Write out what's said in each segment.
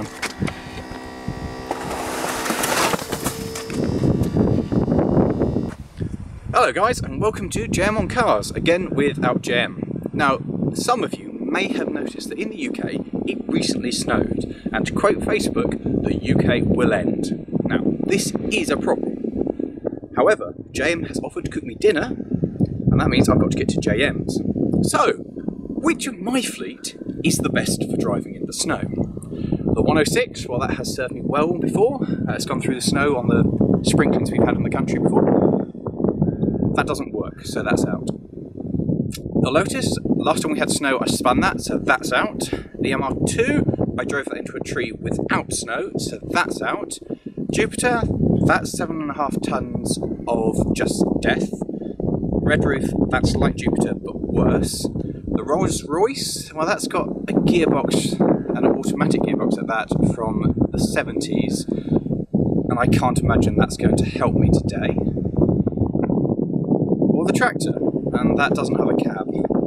Hello guys, and welcome to JM on Cars, again without JM. Now, some of you may have noticed that in the UK it recently snowed, and to quote Facebook, the UK will end. Now, this is a problem. However, JM has offered to cook me dinner, and that means I've got to get to JM's. So, which of my fleet is the best for driving in the snow? The 106, well, that has served me well before. It's gone through the snow on the sprinklings we've had in the country before. That doesn't work, so that's out. The Lotus, last time we had snow I spun that, so that's out. The MR2, I drove that into a tree without snow, so that's out. Jupiter, that's 7.5 tons of just death. Red Roof, that's like Jupiter but worse. The Rolls Royce, well, that's got a gearbox, an automatic gearbox at that, from the 70s, and I can't imagine that's going to help me today. Or the tractor, and that doesn't have a cab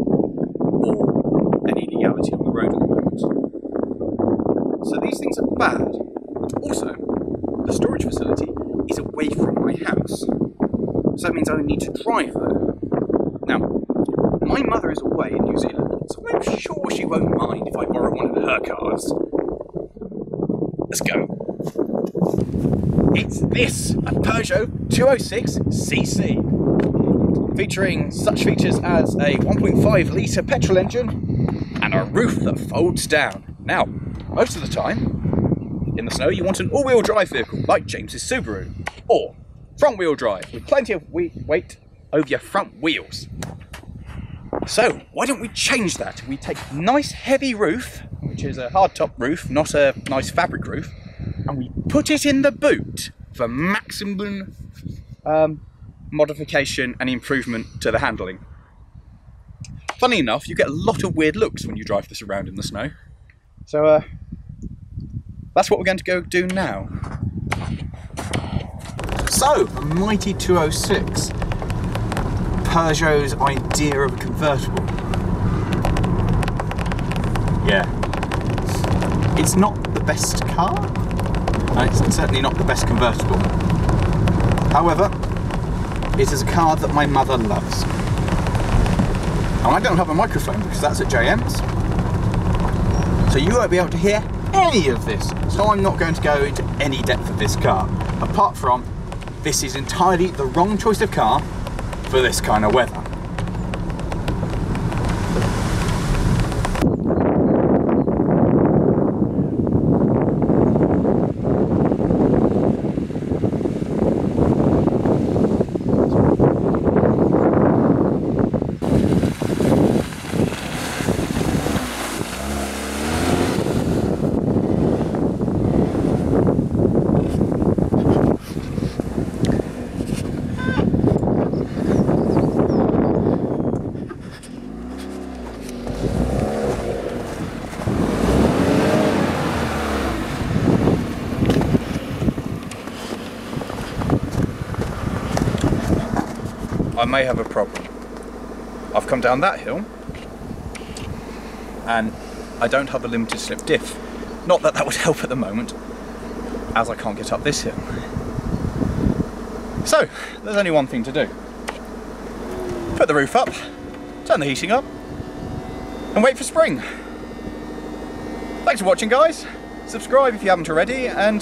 or any legality on the road at the moment. So these things are bad. Also, the storage facility is away from my house, so that means I need to drive there. Now, my mother is away in New Zealand, so I'm sure she won't mind if I borrow one of her cars. Let's go. It's this, a Peugeot 206cc. Featuring such features as a 1.5 litre petrol engine and a roof that folds down. Now, most of the time, in the snow, you want an all-wheel drive vehicle, like James's Subaru, or front-wheel drive, with plenty of weight over your front wheels. So, why don't we change that? We take a nice heavy roof, which is a hard-top roof, not a nice fabric roof, and we put it in the boot for maximum modification and improvement to the handling. Funny enough, you get a lot of weird looks when you drive this around in the snow. So that's what we're going to go do now. So, a mighty 206. Peugeot's idea of a convertible. Yeah. It's not the best car, and it's certainly not the best convertible. However, it is a car that my mother loves. And I don't have a microphone because that's at JM's. So you won't be able to hear any of this. So I'm not going to go into any depth of this car. Apart from, this is entirely the wrong choice of car for this kind of weather. I may have a problem. I've come down that hill and I don't have a limited slip diff. Not that that would help at the moment, as I can't get up this hill. So, there's only one thing to do. Put the roof up, turn the heating up, and wait for spring. Thanks for watching, guys. Subscribe if you haven't already, and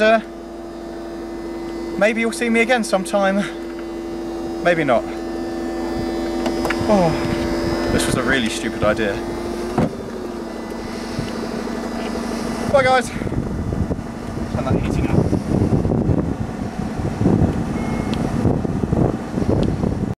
maybe you'll see me again sometime. Maybe not. Oh, this was a really stupid idea. Bye guys. Turn that heating up.